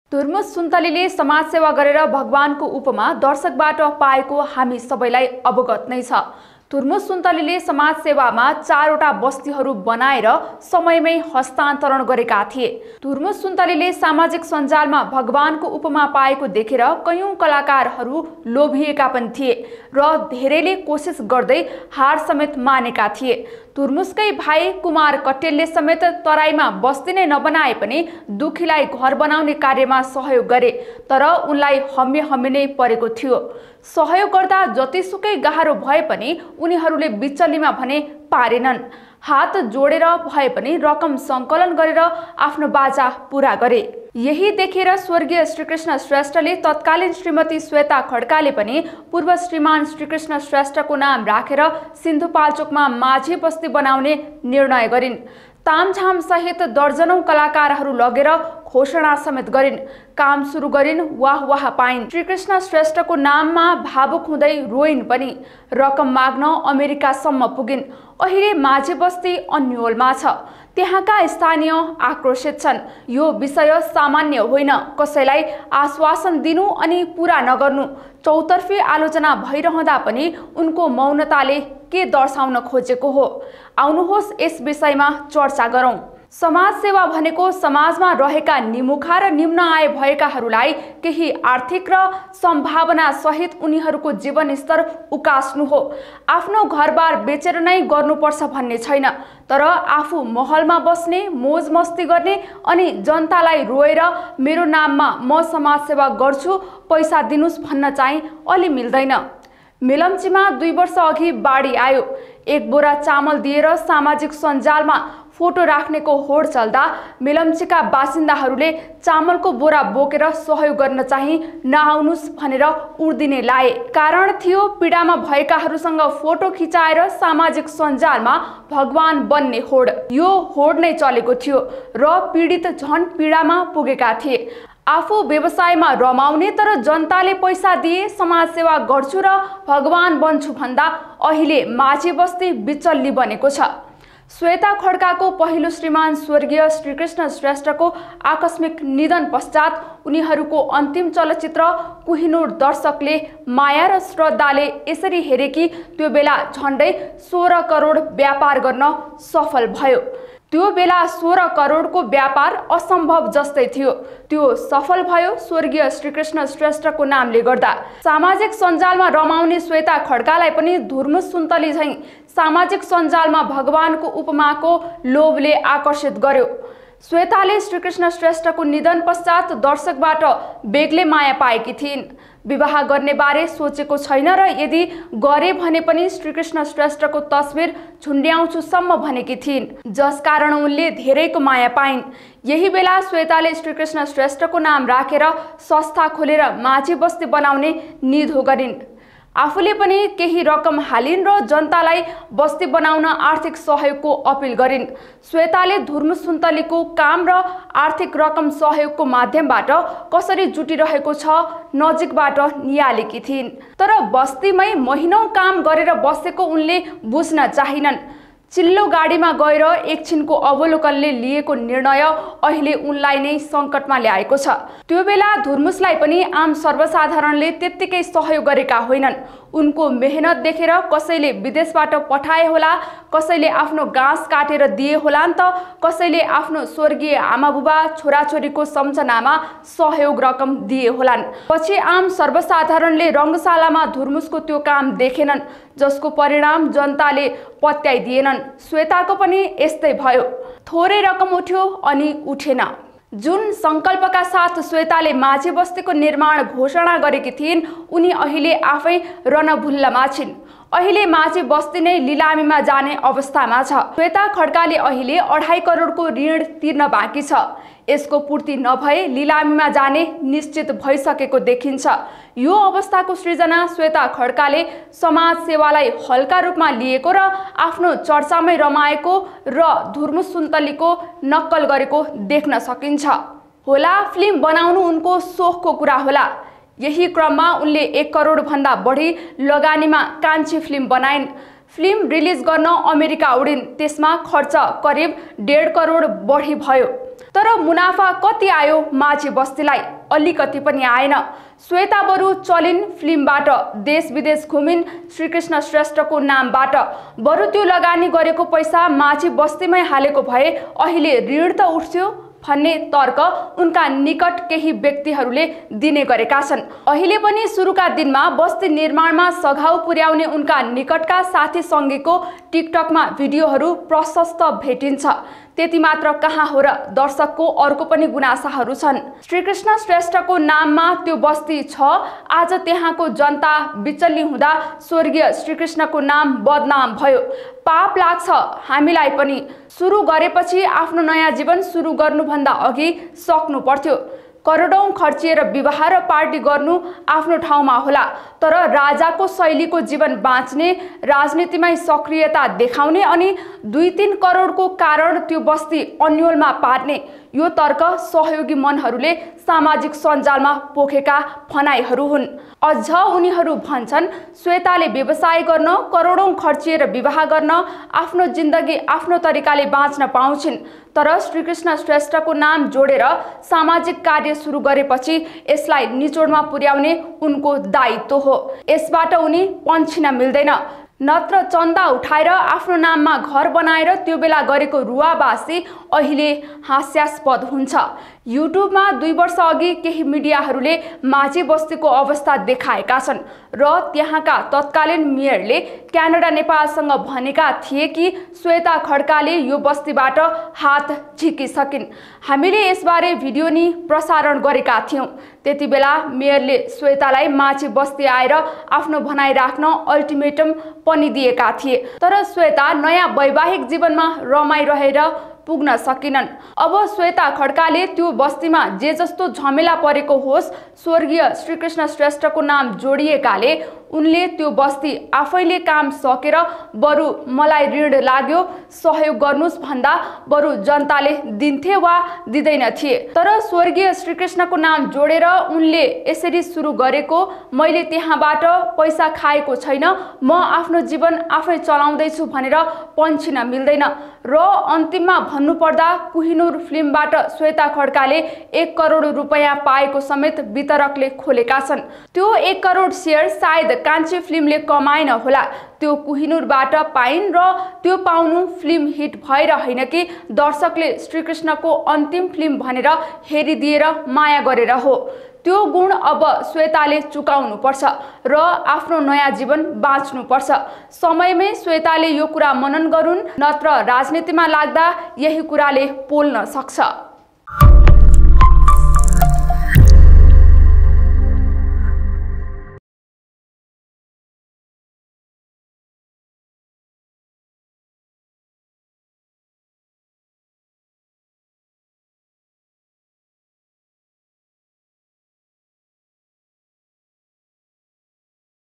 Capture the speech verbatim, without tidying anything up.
धुर्मुस सुन्तलीले समाजसेवा गरेर भगवानको उपमा दर्शकबाट पाएको हामी सबैलाई अवगत नै छ। धुर्मुस सुन्तलीले समाजसेवामा चारवटा बस्तीहरू बनाएर समयमै हस्तान्तरण गरेका थिए। धुर्मुस सुन्तलीले सामाजिक सञ्जालमा भगवानको उपमा पाएको देखेर कयौं कलाकारहरू लोभिएका पनि थिए र धेरैले कोसिस गर्दै हार समेत मानेका थिए। धुर्मुसकै भाइ कुमार कट्टेलले समेत तराईमा बस्ती नै नबनाए पनि दुखीलाई घर बनाउने कार्यमा सहयोग गरे, तर उनलाई हम्मे हम्मे नै परेको थियो। सहयोग गर्दा जतिसुकै गाह्रो भए पनि उनीहरूले बिचल्लीमा भने पारेनन्। हात जोडेर भए पनि रकम सङ्कलन गरेर आफ्नो बाजा पूरा गरे। यही देखेर स्वर्गीय श्रीकृष्ण श्रेष्ठले तत्कालीन श्रीमती श्वेता खड्काले पनि पूर्व श्रीमान श्रीकृष्ण श्रेष्ठको नाम राखेर सिन्धुपाल्चोकमा माझी बस्ती बनाउने निर्णय गरिन्। तामझाम सहित दर्जनौं कलाकारहरू लगेर घोषणा समेत गरिन्। काम सुरु गरिन्, वाह वाह पाइन्। श्रीकृष्ण श्रेष्ठको नाममा भावुक हुँदै रोइन् पनि। रकम माग्न अमेरिकासम्म पुगिन्। अहिले माझी बस्ती अन्योलमा छ। त्यहाँका स्थानीय आक्रोशित छन्। यो विषय सामान्य होइन। कसैलाई आश्वासन दिनु अनि पूरा नगर्नु, चौतर्फी आलोचना भइरहँदा पनि उनको मौनताले के दर्शाउन खोजेको हो? आउनुहोस् यस विषयमा चर्चा गरौँ। समाजसेवा भनेको समाजमा रहेका निमुखा र निम्न आय भएकाहरूलाई केही आर्थिक र सम्भावना सहित उनीहरूको जीवनस्तर उकास्नु हो। आफ्नो घरबार बेचेर नै गर्नुपर्छ भन्ने छैन, तर आफू महलमा बस्ने, मोज मस्ती गर्ने अनि जनतालाई रोएर मेरो नाममा म समाजसेवा गर्छु, पैसा दिनुस् भन्न चाहिँ अलि मिल्दैन। मेलम्चीमा दुई वर्ष अघि बाढी आयो। एक बोरा चामल दिएर सामाजिक सञ्जालमा फोटो राख्नेको होड चल्दा मेलम्चीका बासिन्दाहरूले चामलको बोरा बोकेर सहयोग गर्न चाहिँ नआउनुस् भनेर उर्दिने लाए। कारण थियो पीडामा भएकाहरूसँग फोटो खिचाएर सामाजिक सञ्जालमा भगवान बन्ने होड। यो होड नै चलेको थियो र पीडित झन् पीडामा पुगेका थिए। आफू व्यवसायमा रमाउने तर जनताले पैसा दिए समाजसेवा गर्छु र भगवान बन्छु भन्दा अहिले माझी बस्ती बिचल्ली बनेको छ। श्वेता खड्काको पहिलो श्रीमान स्वर्गीय श्रीकृष्ण श्रेष्ठको आकस्मिक निधन पश्चात उनीहरूको अन्तिम चलचित्र कोहिनूर दर्शकले माया र श्रद्धाले यसरी हेरे कि त्यो बेला झन्डै सोह्र करोड व्यापार गर्न सफल भयो। त्यो बेला सोह्र करोडको व्यापार असम्भव जस्तै थियो। त्यो सफल भयो स्वर्गीय श्रीकृष्ण श्रेष्ठको नामले गर्दा। सामाजिक सञ्जालमा रमाउने श्वेता खड्कालाई पनि धुर्मुस सुन्तली झैं सामाजिक सञ्जालमा भगवानको उपमाको लोभले आकर्षित गर्यो। श्वेताले श्रीकृष्ण श्रेष्ठको निधन पश्चात दर्शकबाट बेग्लै माया पाएकी थिइन्। विवाह गर्ने बारे सोचेको छैन र यदि गरे भने पनि श्रीकृष्ण श्रेष्ठको तस्बिर झुन्ड्याउँछुसम्म भनेकी थिइन्, जसकारण उनले धेरैको माया पाइन्। यही बेला श्वेताले श्रीकृष्ण श्रेष्ठको नाम राखेर संस्था खोलेर माझी बस्ती बनाउने निधो गरिन्। आफूले पनि केही रकम हालिन् र जनतालाई बस्ती बनाउन आर्थिक सहयोगको अपिल गरिन्। श्वेताले धुर्मुस सुन्तलीको काम र आर्थिक रकम सहयोगको माध्यमबाट कसरी जुटिरहेको छ नजिकबाट नियालेकी थिइन्। तर बस्तीमै महिनौं काम गरेर बसेको उनले बुझ्न चाहिनन्। चिल्लो गाडीमा गएर एकछिनको अवलोकनले लिएको निर्णय अहिले उनलाई नै सङ्कटमा ल्याएको छ। त्यो बेला धुर्मुसलाई पनि आम सर्वसाधारणले त्यत्तिकै सहयोग गरेका होइनन्। उनको मेहनत देखेर कसैले विदेशबाट पठाए होला, कसैले आफ्नो गाँस काटेर दिए होला नि त, कसैले आफ्नो स्वर्गीय आमाबुबा छोराछोरीको सम्झनामा सहयोग रकम दिए होलान्। पछि आम सर्वसाधारणले रङ्गशालामा धुर्मुसको त्यो काम देखेनन्, जसको परिणाम जनताले पत्याइदिएनन्। श्वेताको पनि यस्तै भयो। थोरै रकम उठ्यो अनि उठेन। जुन सङ्कल्पका साथ श्वेताले माझी बस्तीको निर्माण घोषणा गरेकी थिइन्, उनी अहिले आफै रणभुल्लमा छिन्। अहिले माझी बस्ती नै लिलामीमा जाने अवस्थामा छ। श्वेता खड्काले अहिले अढाई करोडको ऋण तिर्न बाँकी छ। यसको पूर्ति नभए लिलामीमा जाने निश्चित भइसकेको देखिन्छ। यो अवस्थाको सृजना श्वेता खड्काले समाज सेवालाई हल्का रूपमा लिएको र आफ्नो चर्चामै रमाएको र धुर्मुस सुन्तलीको नक्कल गरेको देख्न सकिन्छ। होला फिल्म बनाउनु उनको सोखको कुरा होला। यही क्रममा उनले एक करोड भन्दा बढी लगानीमा कान्छी फिल्म बनाइन्। फिल्म रिलिज गर्न अमेरिका उडिन्। त्यसमा खर्च करिब डेढ करोड बढी भयो। तर मुनाफा कति आयो माझी बस्तीलाई? अलिकति पनि आएन। श्वेता बरु चलिन फिल्मबाट, देश विदेश घुमिन् श्रीकृष्ण श्रेष्ठको नामबाट। बरु त्यो लगानी गरेको पैसा माझी बस्तीमै हालेको भए अहिले ऋण त उठ्थ्यो भन्ने तर्क उनका निकट केही व्यक्तिहरूले दिने गरेका छन्। अहिले पनि सुरुका दिनमा बस्ती निर्माणमा सघाउ पुर्याउने उनका निकटका साथी सङ्गीको टिकटकमा भिडियोहरू प्रशस्त भेटिन्छ। त्यति मात्र कहाँ हो र, दर्शकको अर्को पनि गुनासाहरू छन्। श्रीकृष्ण श्रेष्ठको नाममा त्यो बस्ती छ, आज त्यहाँको जनता विचल्ली हुँदा स्वर्गीय श्रीकृष्णको नाम बदनाम भयो। पाप लाग्छ हामीलाई पनि। सुरु गरेपछि आफ्नो नयाँ जीवन सुरु गर्नुभन्दा अघि सक्नु पर्थ्यो। करोडौं खर्चिएर विवाह र पार्टी गर्नु आफ्नो ठाउँमा होला, तर राजाको शैलीको जीवन बाँच्ने, राजनीतिमै सक्रियता देखाउने अनि दुई तीन करोडको कारण त्यो बस्ती अन्योलमा पार्ने, यो तर्क सहयोगी मनहरूले सामाजिक सञ्जालमा पोखेका भनाइहरू हुन्। अझ उनीहरू भन्छन् श्वेताले व्यवसाय गर्न, करोडौं खर्चिएर विवाह गर्न, आफ्नो जिन्दगी आफ्नो तरिकाले बाँच्न पाउँछिन्, तर श्रीकृष्ण श्रेष्ठको नाम जोडेर सामाजिक कार्य सुरु गरेपछि यसलाई निचोडमा पुर्याउने उनको दायित्व हो। यसबाट उनी पन्छिन मिल्दैन। नत्र चन्दा उठाएर आफ्नो नाममा घर बनाएर त्यो बेला गरेको रुवाबासी अहिले हास्यास्पद हुन्छ। युट्युबमा दुई वर्ष अघि केही मिडियाहरूले माझी बस्तीको अवस्था देखाएका छन् र त्यहाँका तत्कालीन मेयरले क्यानाडा नेपालसँग भनेका थिए कि श्वेता खड्काले यो बस्तीबाट हात झिकिसकिन्। हामीले यसबारे भिडियो नि प्रसारण गरेका थियौँ। त्यति बेला मेयरले श्वेतालाई माझी बस्ती आएर आफ्नो भनाइ राख्न अल्टिमेटम पनि दिएका थिए, तर श्वेता नयाँ वैवाहिक जीवनमा रमाइरहेर पुग्न सकिनन्। अब श्वेता खड्काले त्यो बस्तीमा जे जस्तो झमेला परेको होस्, स्वर्गीय श्रीकृष्ण श्रेष्ठको नाम जोडिएकाले उनले त्यो बस्ती आफैले काम सकेर बरु मलाई ऋण लाग्यो सहयोग गर्नुस् भन्दा बरु जनताले दिन्थे वा दिँदैन थिए। तर स्वर्गीय श्रीकृष्णको नाम जोडेर उनले यसरी सुरु गरेको, मैले त्यहाँबाट पैसा खाएको छैन, म आफ्नो जीवन आफै चलाउँदैछु भनेर पन्छिन मिल्दैन। र अन्तिममा भन्नुपर्दा कुहिनुर फिल्मबाट श्वेता खड्काले एक करोड रुपियाँ पाएको समेत वितरकले खोलेका छन्। त्यो एक करोड सेयर सायद कान्छी फिल्मले कमाएन होला, त्यो कुहिनुरबाट पाइन् र त्यो पाउनु फिल्म हिट भएर होइन कि दर्शकले श्रीकृष्णको अन्तिम फिल्म भनेर हेरिदिएर माया गरेर हो। त्यो गुण अब श्वेताले चुकाउनु पर्छ र आफ्नो नयाँ जीवन बाँच्नु पर्छ। समयमै श्वेताले यो कुरा मनन गरून्, नत्र राजनीतिमा लाग्दा यही कुराले पोल्न सक्छ।